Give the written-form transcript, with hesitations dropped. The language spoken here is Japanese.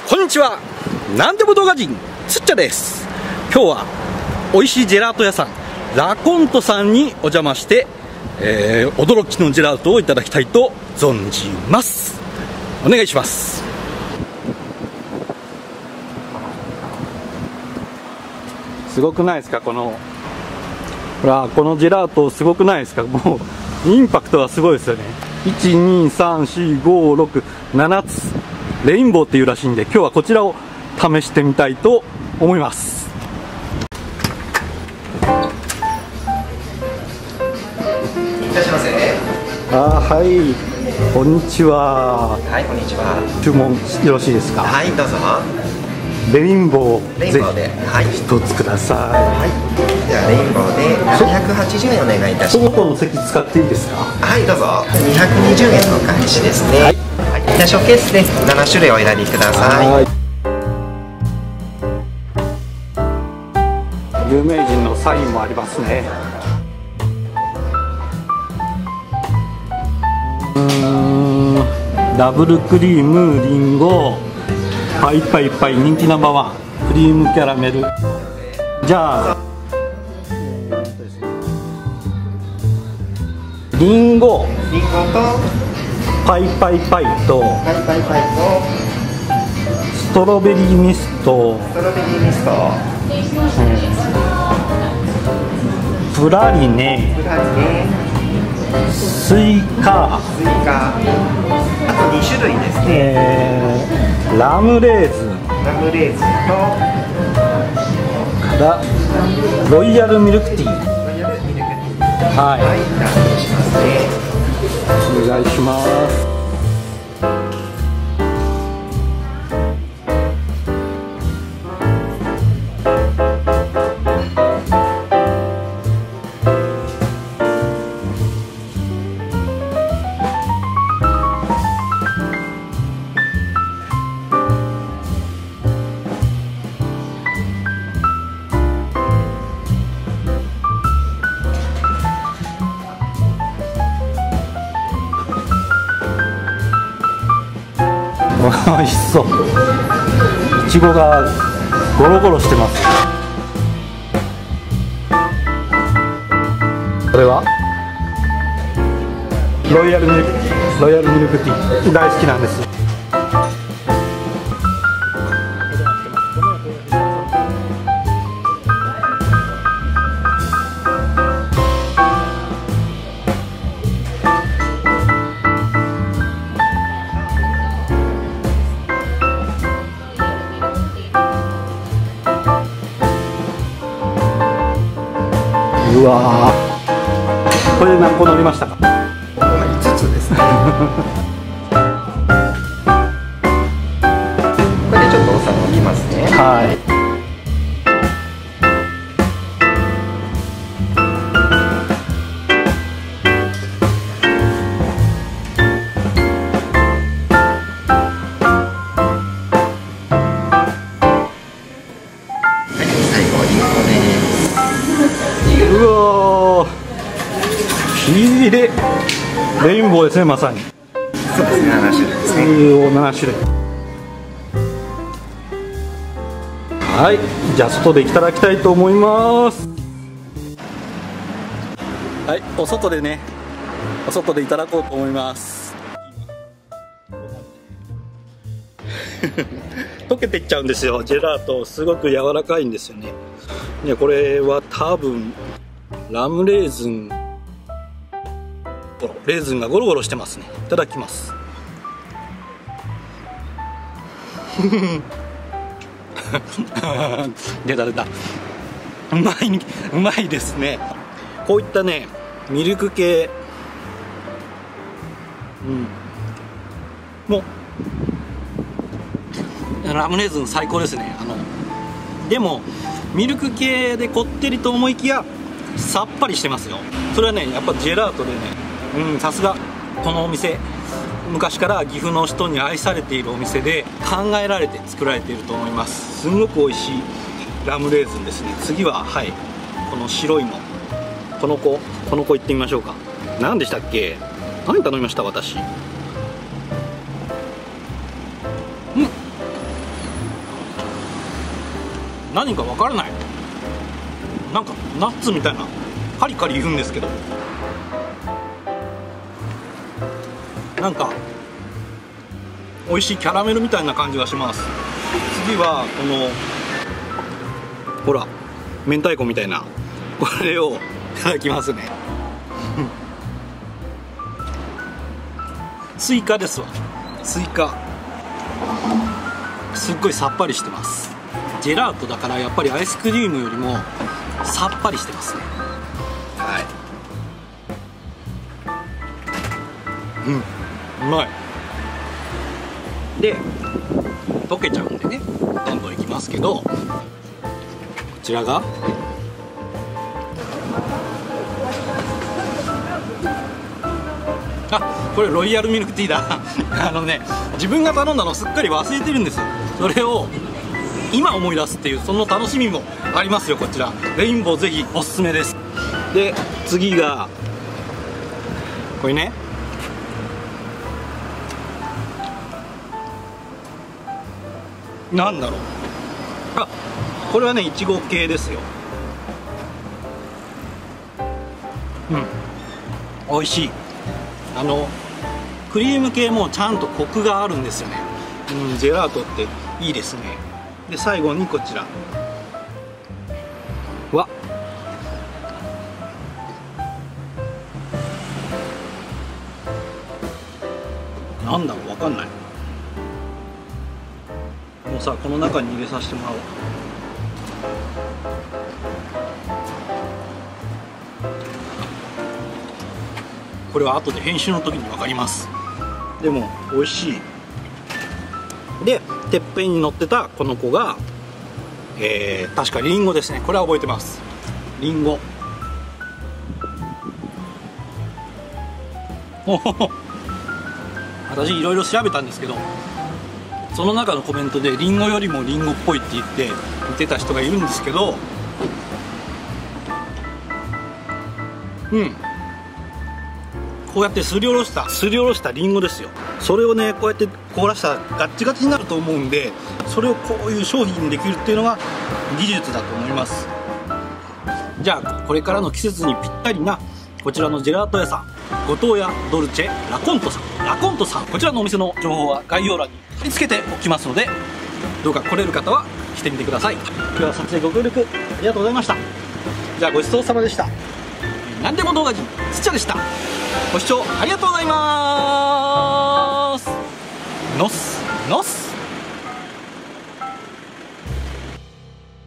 こんにちは。なんでも動画人つっちゃです。今日は美味しいジェラート屋さんラコントさんにお邪魔して、驚きのジェラートをいただきたいと存じます。お願いします。すごくないですか、このジェラートすごくないですか。もうインパクトはすごいですよね。1234567つレインボーっていうらしいんで、今日はこちらを試してみたいと思います。 いらっしゃいませ。 はい、こんにちは。 はい、こんにちは。 注文よろしいですか。 はい、どうぞ。 レインボーレインボーで、はい、 一つください。 はい、じゃあレインボーで780円お願いいたします。 外の席使っていいですか。 はい、どうぞ。220円のお返しですね。はい、じゃあショーケースで7種類お選びください。 有名人のサインもありますね。ダブルクリームリンゴパイパイパイ人気ナンバーワンクリームキャラメル。じゃあリンゴとパイパイパイとパイパイパイとストロベリーミスト、 ストロベリーミスト、 プラリネ、 プラリネ、 スイカ、 スイカ、あと2種類ですね。 ラムレーズンラムレーズンとからロイヤルミルクティー。 ロイヤルミルクティー。 はい、 はい、じゃあ失礼しますね。 お願いします。美味しそう。いちごがゴロゴロしてます。これはロイヤルミルクティー、ロイヤルミルクティー大好きなんです。うわー、これで何個乗りましたか。 5つですね。これでちょっとお皿を見ますね。 はい。 最後リンゴです。 うわー、きれい。レインボーですね、まさに。 そうですね、7種類ですね。 7種類。はい、じゃあ外でいただきたいと思います。はい、お外でね、お外でいただこうと思います。溶けていっちゃうんですよ。ジェラートすごく柔らかいんですよね。ね、これは多分ラムレーズン、レーズンがゴロゴロしてますね。いただきます。出た。うまいですね。こういったねミルク系、もうラムレーズン最高ですね。でもミルク系でこってりと思いきやさっぱりしてますよ。それはねやっぱジェラートでね、さすがこのお店昔から岐阜の人に愛されているお店で考えられて作られていると思います。すんごく美味しいラムレーズンですね。次ははいこの白いのこの子行ってみましょうか。何でしたっけ。何頼みました私。 何かわからない。なんかナッツみたいなカリカリ言うんですけど、なんか美味しいキャラメルみたいな感じがします。次はこのほら明太子みたいなこれをいただきますね。スイカですわ。スイカすっごいさっぱりしてます。ジェラートだからやっぱりアイスクリームよりもさっぱりしてますね。 はい、 うまい。で溶けちゃうんでね、どんどんいきますけど、こちらがこれロイヤルミルクティーだ。自分が頼んだのすっかり忘れてるんですよ。それを今思い出すっていう、その楽しみもありますよ。こちらレインボーぜひおすすめです。で次がこれね、なんだろう、これはねいちご系ですよ。美味しい。クリーム系もちゃんとコクがあるんですよね。ジェラートっていいですね。で最後にこちらわ、なんだろう、わかんない。もうさ、この中に入れさせてもらおう。これは後で編集の時に分かります。でも美味しい。でてっぺんに乗ってたこの子が、確かリンゴですね。これは覚えてます。リンゴ。私いろいろ調べたんですけど、その中のコメントでリンゴよりもリンゴっぽいって言ってた人がいるんですけど、こうやってすりおろしたリンゴですよ。それをねこうやって凍らしたらガッチガチになると思うんで、それをこういう商品にできるっていうのが技術だと思います。じゃあこれからの季節にぴったりなこちらのジェラート屋さん、後藤屋ドルチェラコントさん、こちらのお店の情報は概要欄に貼り付けておきますので、どうか来れる方は来てみてください。今日は撮影ご協力ありがとうございました。じゃあごちそうさまでした。なんでも動画人つっちゃでした。ご視聴ありがとうございます。のっすのっす。